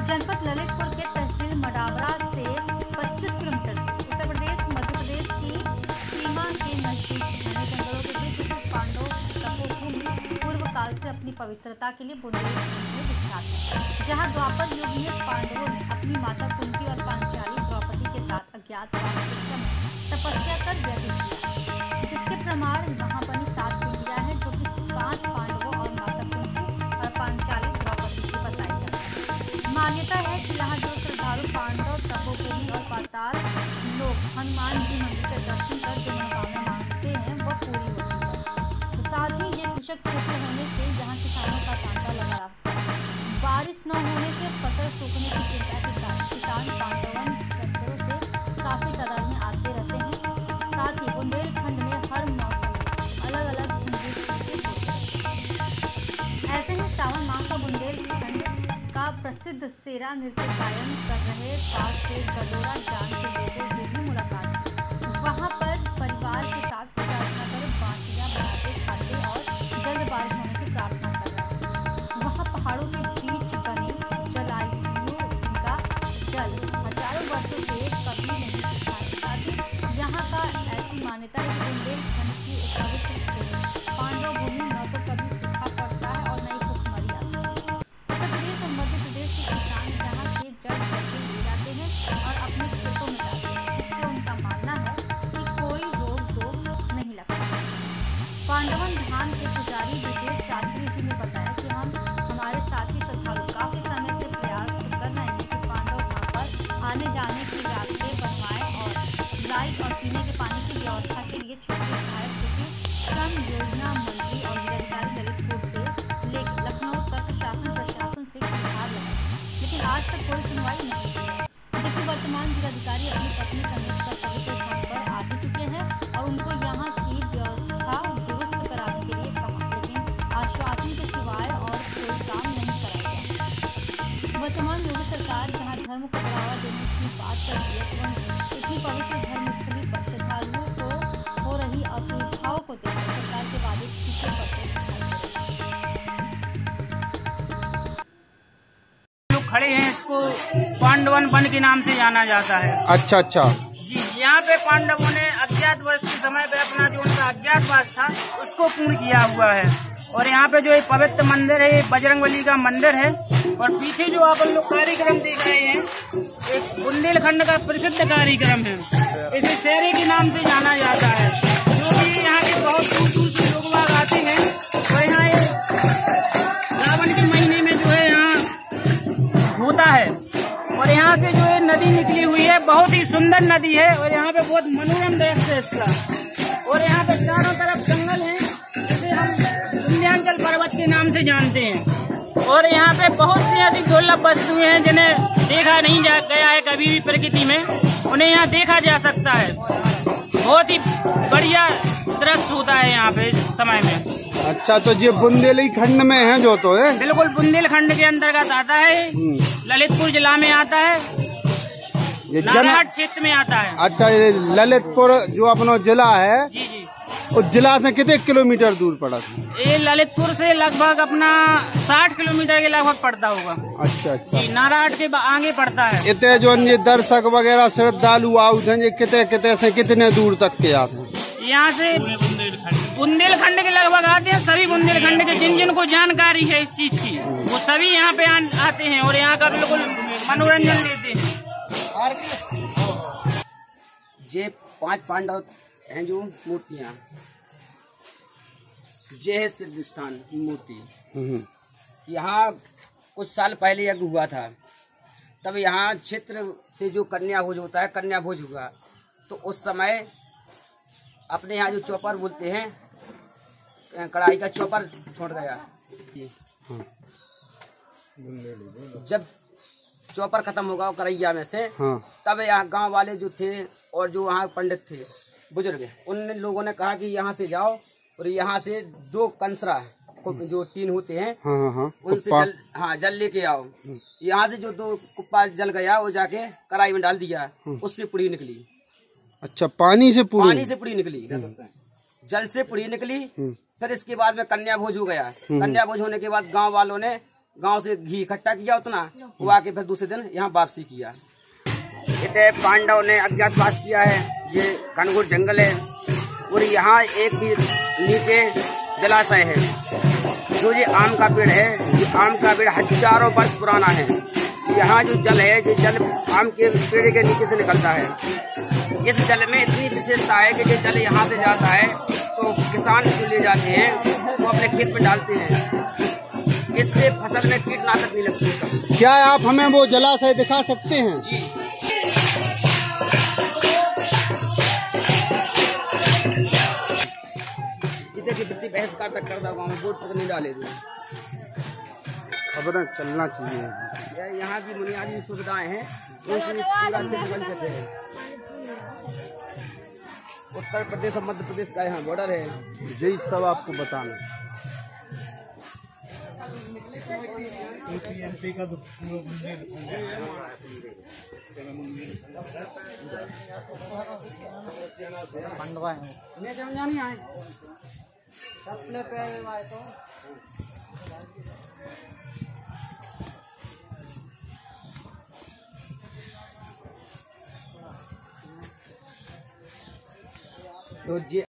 जनपद ललितपुर के तहसील मडावरा से 25 किलोमीटर उत्तर प्रदेश मध्य प्रदेश की सीमा के नजदीक घने जंगलों के बीच स्थित पांडव तपोभूमि पूर्व काल से अपनी पवित्रता के लिए बुंदेलखंड में विख्यात है, जहां द्वापर युग में पांडवों ने अपनी माता कुंती और पांचाली द्रौपदी के साथ अज्ञातवास के समय तपस्या कर व्यतीत किया, जिसके प्रमाण वहां बनी 7 पिंडियां हैं जो कि 5 पांडवों और माता कुंती और पांचाली द्रौपदी की बताई जाती है। मान्यता है कि यहाँ जो श्रद्धालु पांडव तपोभूमि और पाताल लोग हनुमान जी मंदिर के दर्शन कर जो मनोकामना मांगते हैं वह पूरी होती है। साथ ही ये कृषक क्षेत्र होने से यहाँ किसानों का तांता लगा रहता है। बारिश न होने से फसल सूखने की चिंता के कारण किसान पांडवन क्षेत्रों से काफी तादाद में आते रहते हैं। साथ ही बुंदेलखंड में हर मौसम में अलग अलग संगीत होते हैं। ऐसे ही सावन माह का बुंदेलखंड का प्रसिद्ध सेरा नृत्य गायन कर रहे पास के गडोरा जान के लोगों से भी मुलाकात की। वहां पर परिवार के साथ पूजा अर्चना कर बाटियां बनाते खाते और जल्द बारिश होने की प्रार्थना कर रहे हैं। वहां पहाड़ों के बीच बने जलाशयों का जल हजारों वर्षों से कभी नहीं सूखा है। साथ ही यहाँ का ऐसी मान्यता है कि बुंदेलखंड की एक पवित्र क्षेत्र पांडव भूमि न तो कभी सूखा पड़ता है और न ही भूखमरी आती है। उत्तर प्रदेश और मध्य प्रदेश के किसान यहाँ से जल भरके ले जाते हैं और अपने खेतों में डालते हैं, जिससे उनका मानना है कि कोई रोक नहीं लगता। पांडवन धाम के पुजारी विजय शास्त्री जी ने बताया कि हम हमारे साथी श्रद्धालु काफी समय से प्रयास कर रहे हैं कि पांडव धाम पर आने जाने की रास्ते बनवाएं और लाइट और पीने के पानी की व्यवस्था के लिए छोटे विधायक की श्रम योजना मंत्री और जिलाधिकारी ललितपुर से लेकर लखनऊ तक प्रशासन से गुहार लगाई, लेकिन आज तक कोई सुनवाई नहीं हुई है। जबकि वर्तमान जिलाधिकारी अपनी पत्नी समेत सब पवित्र स्थान पर आ चुके हैं और उनको यहाँ की व्यवस्था दुरुस्त कराने के लिए कहा, लेकिन आश्वासन के सिवाय और कोई काम नहीं कराया गया। वर्तमान योगी सरकार जहाँ धर्म को बढ़ावा देने की बात करती है तो इतनी पवित्र धर्मस्थली पर श्रद्धालुओं को हो रही असुविधाओं को देखकर सरकार के वादे पीछे पड़ते खड़े हैं। इसको पांडवन वन के नाम से जाना जाता है। अच्छा अच्छा जी, यहाँ पे पांडवों ने अज्ञातवास के समय पे अपना जो उनका अज्ञातवास था उसको पूर्ण किया हुआ है। और यहाँ पे जो एक पवित्र मंदिर है, बजरंगबली का मंदिर है। और पीछे जो आप लोग कार्यक्रम देख रहे हैं एक बुंदेलखंड का प्रसिद्ध कार्यक्रम है, इसे सेरे के नाम से जाना जाता है, जो कि यहाँ के बहुत दूर दूर से लोग बाग आते हैं। और यहाँ सावन के महीने में जो है यहाँ होता है। और यहाँ से जो है नदी निकली हुई है, बहुत ही सुंदर नदी है और यहाँ पे बहुत मनोरम दृश्य है इसका। और यहाँ पे चारों तरफ जंगल है, जिसे हम विंध्याचल पर्वत के नाम से जानते हैं। और यहाँ पे बहुत सी ऐसी दुर्लभ वस्तुएं हैं जिन्हें देखा नहीं गया है कभी भी प्रकृति में, उन्हें यहाँ देखा जा सकता है। बहुत ही बढ़िया दृश्य होता है यहाँ पे इस समय में। अच्छा, तो ये बुंदेलखंड में है जो तो है? बिल्कुल बुंदेलखंड के अंतर्गत आता है, ललितपुर जिला में आता है, ये नारायण क्षेत्र में आता है। अच्छा, ये ललितपुर जो अपना जिला है, जी जी, उस जिला से कितने किलोमीटर दूर पड़ा था? ये ललितपुर से लगभग अपना 60 किलोमीटर के लगभग पड़ता होगा। अच्छा अच्छा, नारायण के आगे पड़ता है। इतने जो ये दर्शक वगैरह श्रद्धालु आउट हैं, ये कितने से कितने दूर तक के आते हैं? यहाँ से बुंदेलखंड के लगभग आते हैं। सभी बुंदेलखंड के जिन जिनको जानकारी है इस चीज की, वो सभी यहाँ पे आते हैं और यहाँ का बिल्कुल मनोरंजन लेते हैं। ये 5 पांडव हैं जो मूर्तियाँ, ये है सिद्ध स्थान मूर्ति। यहाँ कुछ साल पहले यज्ञ हुआ था, तब यहाँ क्षेत्र से जो कन्या भोज होता है, कन्या भोज हुआ, तो उस समय अपने यहाँ जो चौपर बोलते हैं, कढ़ाई का चौपर छोड़ गया। जब चौपर खत्म होगा कढ़ैया में से, तब यहाँ गांव वाले जो थे और जो वहाँ पंडित थे बुजुर्ग, उन लोगों ने कहा कि यहाँ से जाओ और यहाँ से 2 कंसरा जो 3 होते हैं, उनसे जल लेके आओ। यहाँ से जो 2 कुप्पा जल गया वो जाके कढ़ाई में डाल दिया, उससे पुड़ी निकली। अच्छा, पानी से पुड़ी निकली, जल से पुड़ी निकली। फिर इसके बाद में कन्या भोज हो गया। कन्या भोज होने के बाद गांव वालों ने गांव से घी इकट्ठा किया उतना, वो आके फिर दूसरे दिन यहाँ वापसी किया। इतने पांडव ने अज्ञातवास किया है। ये घनघोर जंगल है और यहाँ एक भी नीचे जलाशय है। जो ये आम का पेड़ है, ये आम का पेड़ हजारों वर्ष पुराना है। यहाँ जो जल है, ये जल आम के पेड़ के नीचे से निकलता है। इस जल में इतनी विशेषता है कि ये जल यहाँ से जाता है तो किसान जो ले जाते हैं वो अपने खेत में डालते हैं। इससे फसल में कीटनाशक नहीं लगती। क्या आप हमें वो जलाशय दिखा सकते हैं? जी। इसे की बत्ती बहस का तक कर दो, गाँव में बोर्ड तक नहीं डाले थे। खबरें चलना चाहिए। यहाँ की बुनियादी सुविधाएं हैं, उनकी पूरा क्षेत्र बन चुके हैं। उत्तर प्रदेश और मध्य प्रदेश का यहाँ बॉर्डर है। यही सब आपको बताना। पांडवा है नहीं आए अपने पैर आए तो ये